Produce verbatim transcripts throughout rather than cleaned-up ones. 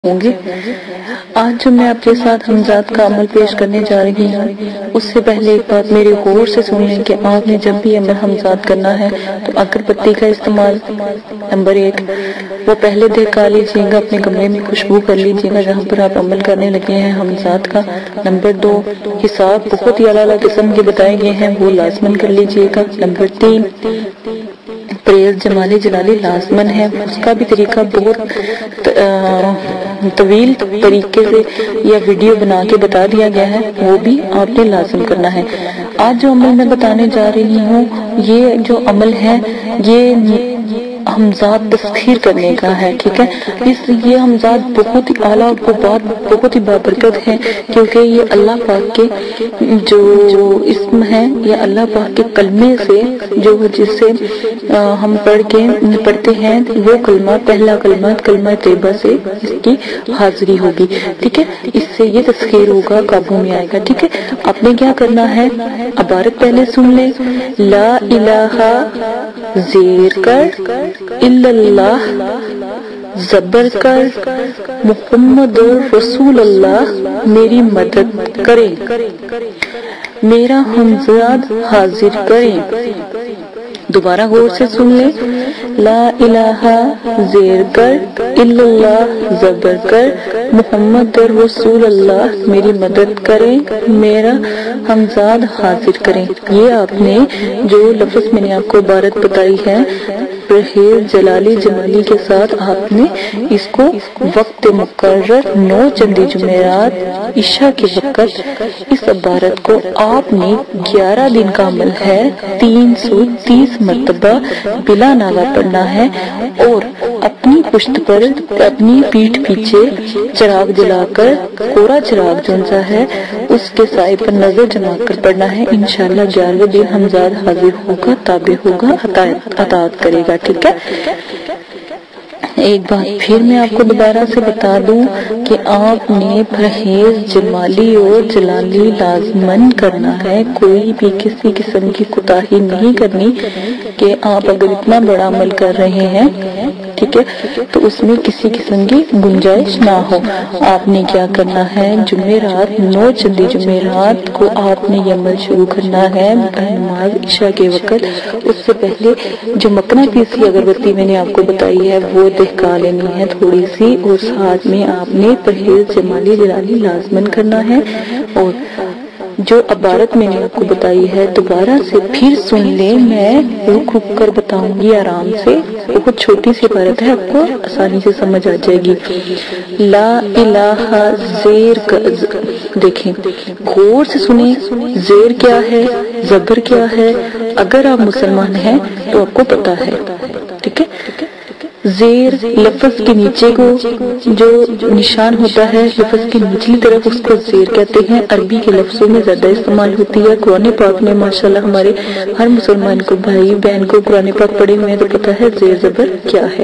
ہوں گے۔ آج جو میں آپ کے ساتھ حمزات کا عمل پیش کرنے جا رہی ہوں، اس سے پہلے ایک بات میری غور سے سن لیں کہ آپ نے جب بھی عمل حمزات کرنا ہے تو اگر پتی کا استعمال نمبر ایک وہ پہلے دہکا لیجیے گا، اپنے کمرے میں خوشبو کر لیجیے گا جہاں پر آپ عمل کرنے لگے ہیں حمزات کا۔ نمبر دو، حساب بہت ہی اعلیٰ قسم کے بتائے گئے ہیں وہ لازمن کر لیجیے گا۔ نمبر تین، پریز جمالی جلالی لازمن ہے، اس کا بھی طریقہ بہت طویل طریقے سے یا ویڈیو بنا کے بتا دیا گیا ہے، وہ بھی آپ نے لازم کرنا ہے۔ آج جو عمل میں بتانے جا رہی ہوں، یہ جو عمل ہے یہ حمزات تسخیر کرنے کا ہے، ٹھیک ہے۔ اس یہ حمزات بہت ہی اعلیٰ وہ بات بہت ہی بابرکت ہے، کیونکہ یہ اللہ پاک کے جو اسم ہے یا اللہ پاک کے کلمے سے جو جس سے ہم پڑھ کے پڑھتے ہیں وہ کلمہ پہلا کلمہ کلمہ طیبہ سے اس کی حاضری ہوگی، ٹھیک ہے۔ اس سے یہ تسخیر ہوگا، قابو میں آئے گا، ٹھیک ہے۔ آپ نے کیا کرنا ہے، عبارت پہلے سن لیں۔ لا الہ زیر کر الا اللہ زبر کر محمد رسول اللہ میری مدد کریں، میرا حمزات حاضر کریں۔ دوبارہ غور سے سن لیں۔ لا الہ زیر کر الا اللہ زبر کر محمد رسول اللہ میری مدد کریں، میرا حمزات حاضر کریں۔ یہ آپ نے جو لفظ میں نے آپ کو عبارت بتائی ہے پرہیز جلالی جمالی کے ساتھ آپ نے اس کو وقت مقرر نو چندی جمعرات عشاء کے وقت اس عبارت کو آپ نے گیارہ دن کا عمل ہے تین سو تیس مرتبہ بلا ناغہ پڑھنا ہے، اور اپنی پشت پر اپنی پیٹھ پیچھے چراغ جلا کر کورا چراغ جونسا ہے اس کے سائے پر نظر جما کر پڑھنا ہے۔ انشاءاللہ گیارہویں دن حمزات حاضر ہوگا، تابع ہوگا، اطاعت کرے گا، ٹھیک ہے۔ ایک بات پھر میں آپ کو دوبارہ سے بتا دوں کہ آپ نے پرہیز جمالی اور جلالی لازمن کرنا ہے، کوئی بھی کسی قسم کی کوتاہی نہیں کرنی کہ آپ اگر اتنا بڑا عمل کر رہے ہیں، ٹھیک ہے، تو اس میں کسی قسم کی گنجائش نہ ہو۔ آپ نے کیا کرنا ہے، جمعرات نو چندی جمعرات کو آپ نے یہ عمل شروع کرنا ہے نماز عشاء کے وقت۔ اس سے پہلے جو مکنا پیسی اگربتی میں نے آپ کو بتائی ہے وہ دہکا لینی ہے تھوڑی سی، اور ساتھ میں آپ نے پرہیز جمالی جلالی لازمن کرنا ہے۔ اور جو عبارت میں نے آپ کو بتائی ہے دوبارہ سے پھر سن لیں، میں رک رک کر بتاؤں گی آرام سے، بہت چھوٹی سی عبارت ہے، آپ کو آسانی سے سمجھ آ جائے گی۔ لا الہ زیر دیکھیں غور سے سنیں، زیر کیا ہے، زبر کیا ہے، اگر آپ مسلمان ہیں تو آپ کو پتا ہے، ٹھیک ہے۔ زیر لفظ کے نیچے کو جو نشان ہوتا ہے لفظ کی نچلی طرف اس کو زیر کہتے ہیں، عربی کے لفظوں میں زیادہ استعمال ہوتی ہے۔ قرآن پاک میں ماشاءاللہ ہمارے ہر مسلمان کو بھائی بہن کو قرآن پاک پڑھے ہوئے ہیں تو پتا ہے زیر زبر کیا ہے۔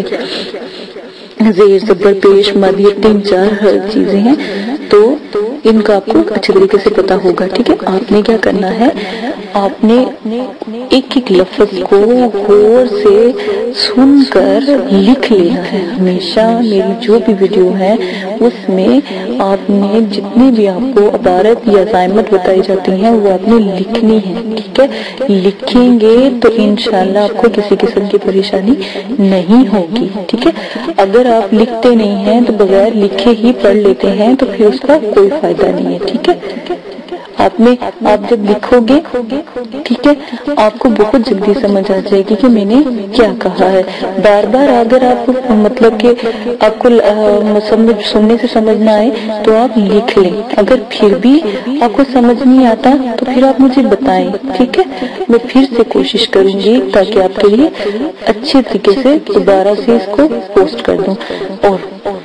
زیر زبر پیش مد یہ تین چار ہر چیزیں ہیں تو ان کا آپ کو اچھے طریقے سے پتا ہوگا، ٹھیک ہے۔ آپ نے کیا کرنا ہے، آپ نے ایک ایک لفظ کو غور سے سن کر لکھ لینا ہے۔ ہمیشہ میری جو بھی ویڈیو ہے اس میں آپ نے جتنے بھی آپ کو عبارت یا زائمت بتائی جاتی ہیں وہ آپ نے لکھنی ہے، ٹھیک ہے۔ لکھیں گے تو انشاءاللہ آپ کو کسی قسم کی پریشانی نہیں ہوگی، ٹھیک ہے۔ اگر آپ لکھتے نہیں ہیں تو بغیر لکھے ہی پڑھ لیتے ہیں تو پھر اس کا کوئی فائدہ نہیں ہے، ٹھیک ہے۔ آپ نے آپ جب لکھو گے، ٹھیک ہے، آپ کو بہت جلدی سمجھ آ جائے گی کہ میں نے کیا کہا ہے۔ بار بار اگر آپ مطلب کہ آپ کو سمجھ سننے سے سمجھ نہ آئے تو آپ لکھ لیں، اگر پھر بھی آپ کو سمجھ نہیں آتا تو پھر آپ مجھے بتائیں، ٹھیک ہے۔ میں پھر سے کوشش کروں گی تاکہ آپ کے لیے اچھے طریقے سے دوبارہ سے اس کو پوسٹ کر دوں، اور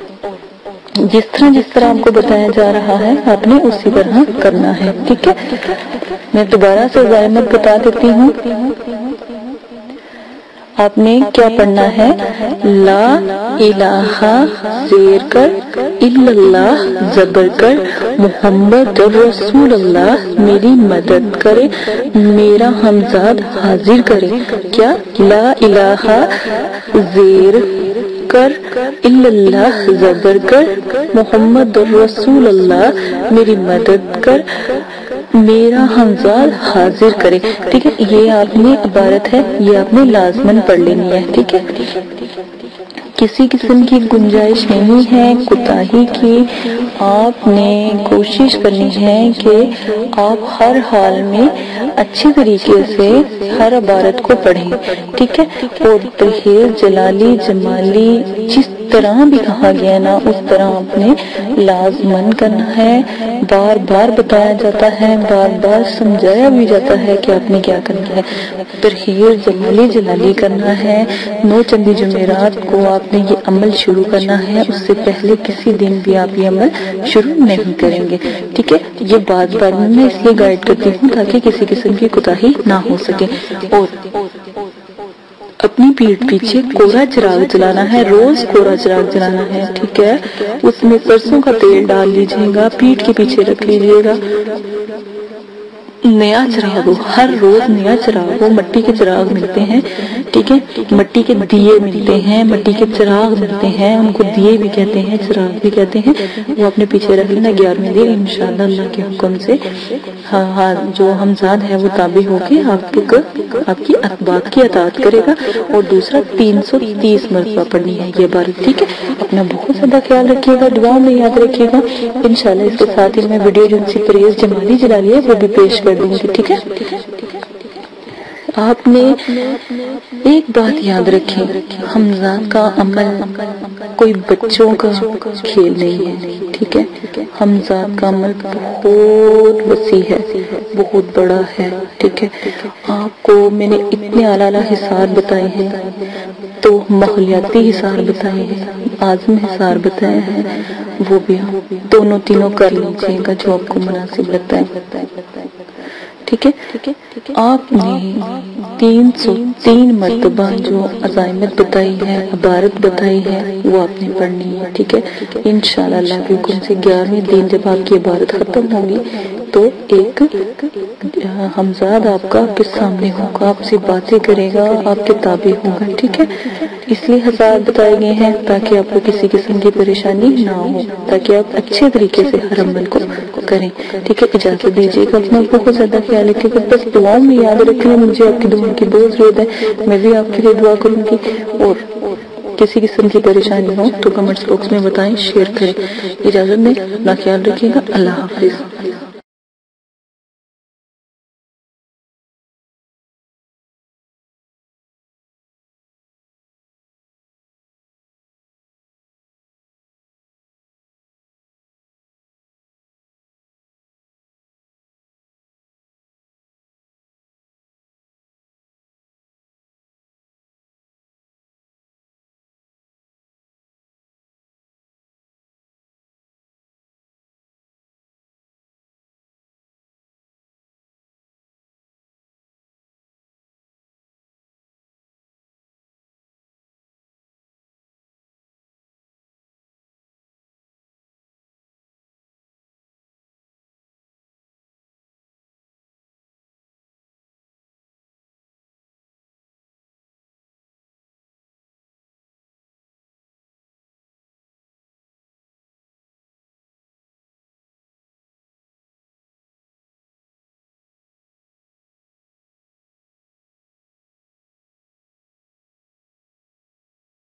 جس طرح جس طرح آپ کو بتایا جا رہا ہے آپ نے اسی طرح کرنا ہے، ٹھیک ہے۔ میں دوبارہ سے زائمت بتا دیتی ہوں، آپ نے کیا پڑھنا ہے، لا الہ زیر کر الا اللہ زبر کر محمد رسول اللہ میری مدد کرے، میرا حمزات حاضر کرے۔ کیا، لا الہ زیر کر اللہ زبر کر محمد رسول اللہ میری مدد کر میرا ہمزاد حاضر کرے. ٹھیک ہے, یہ آپ نے عبارت ہے, یہ آپ نے لازمن پڑھ لینی ہے. ٹھیک ہے, کسی قسم کی گنجائش نہیں ہے کوتاہی کی. آپ نے کوشش کرنی ہے کہ آپ ہر حال میں اچھے طریقے سے ہر عبارت کو پڑھیں. ٹھیک ہے, اور پرہیز جلالی جمالی جس طرح بھی کہا گیا نا اس طرح آپ نے لازمن کرنا ہے. بار بار بتایا جاتا ہے, بار بار سمجھایا بھی جاتا ہے کہ آپ نے کیا کرنا ہے. پرہیز جمالی جلالی کرنا ہے. نو چندی جمعرات کو آپ نے یہ عمل شروع کرنا ہے, اس سے پہلے کسی دن بھی آپ یہ عمل شروع نہیں کریں گے. ٹھیک ہے, یہ بات بار میں اس لیے گائیڈ کرتی ہوں تاکہ کسی قسم کی کوتاہی نہ ہو سکے. اور اپنی پیٹھ پیچھے کوڑا چراغ جلانا ہے, روز کوڑا چراغ جلانا ہے. ٹھیک ہے, اس میں سرسوں کا تیل ڈال لیجیے گا, پیٹھ کے پیچھے رکھ لیجیے گا. نیا چراغ ہو, ہر روز نیا چراغ ہو. مٹی کے چراغ ملتے ہیں, ٹھیک ہے, مٹی کے دیے ملتے ہیں, مٹی کے چراغ ملتے ہیں, ان کو دیے بھی کہتے ہیں, چراغ بھی کہتے ہیں. وہ اپنے پیچھے رکھ لینا. گیارہویں دن انشاءاللہ اللہ کے حکم سے ہاں ہاں جو ہمزاد ہے وہ تابع ہو کے آپ کو آپ کی بات کی اطاعت کرے گا. اور دوسرا تین سو تیس مرتبہ پڑھنی ہے یہ عبارت. ٹھیک ہے, اپنا بہت زیادہ خیال رکھیے گا, دعا میں یاد رکھیے گا. انشاءاللہ اس کے ساتھ ہی میں ویڈیو جن سی پریز جمالی جلالی ہے وہ بھی پیش کر دوں گی. ٹھیک ہے, آپ نے ایک بات یاد رکھیں, ہمزاد کا عمل کوئی بچوں کا کھیل نہیں ہے. ٹھیک ہے, ہمزاد کا عمل بہت وسیع ہے, بہت بڑا ہے. ٹھیک ہے, آپ کو میں نے اتنے اعلیٰ حصار بتائے ہیں, تو ماحولیاتی حصار بتائے ہیں, عازم حصار بتائے ہیں, وہ بھی آپ دونوں تینوں کر لیجیے گا جو آپ کو مناسب لگتا ہے. ٹھیک ہے, آپ نے تین سو تین مرتبہ جو عزائمت بتائی ہے, عبارت بتائی ہے, وہ آپ نے پڑھنی ہے. ٹھیک ہے, انشاءاللہ اللہ کے حکم سے گیارہویں دن جب آپ کی عبارت ختم ہوگی تو ایک ہمزاد آپ کا آپ کے سامنے ہوگا, آپ سے باتیں کرے گا, آپ کے تابع ہوگا. ٹھیک ہے, اس لیے حضرات بتائے گئے ہیں تاکہ آپ کو کسی قسم کی پریشانی نہ ہو, تاکہ آپ اچھے طریقے سے ہر عمل کو کریں. ٹھیک ہے, اجازت دیجیے گا, اپنا بہت زیادہ خیال رکھیے گا. بس دعاؤں میں یاد رکھیں, مجھے آپ کی دعا کی بہت ضرورت ہے, میں بھی آپ کے لیے دعا کروں گی. اور کسی قسم کی پریشانی ہو تو کمنٹس باکس میں بتائیں, شیئر کریں. اجازت دیں, اپنا خیال رکھیے گا. اللہ حافظ.